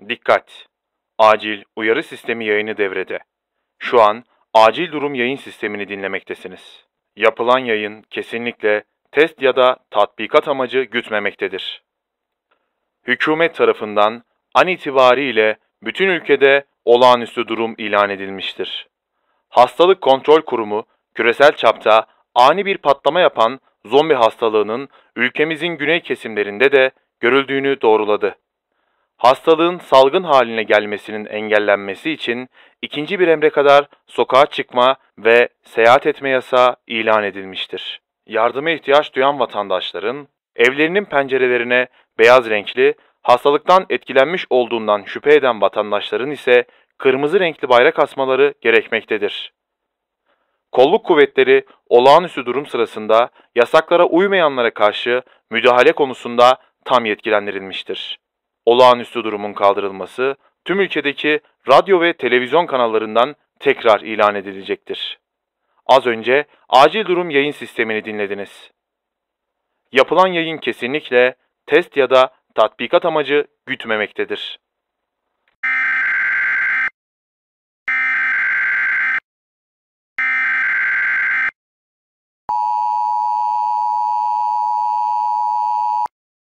Dikkat! Acil uyarı sistemi yayını devrede. Şu an acil durum yayın sistemini dinlemektesiniz. Yapılan yayın kesinlikle test ya da tatbikat amacı gütmemektedir. Hükümet tarafından an itibariyle bütün ülkede olağanüstü durum ilan edilmiştir. Hastalık Kontrol Kurumu, küresel çapta ani bir patlama yapan zombi hastalığının ülkemizin güney kesimlerinde de görüldüğünü doğruladı. Hastalığın salgın haline gelmesinin engellenmesi için ikinci bir emre kadar sokağa çıkma ve seyahat etme yasağı ilan edilmiştir. Yardıma ihtiyaç duyan vatandaşların evlerinin pencerelerine beyaz renkli, hastalıktan etkilenmiş olduğundan şüphe eden vatandaşların ise kırmızı renkli bayrak asmaları gerekmektedir. Kolluk kuvvetleri olağanüstü durum sırasında yasaklara uymayanlara karşı müdahale konusunda tam yetkilendirilmiştir. Olağanüstü durumun kaldırılması tüm ülkedeki radyo ve televizyon kanallarından tekrar ilan edilecektir. Az önce acil durum yayın sistemini dinlediniz. Yapılan yayın kesinlikle test ya da tatbikat amacı gütmemektedir.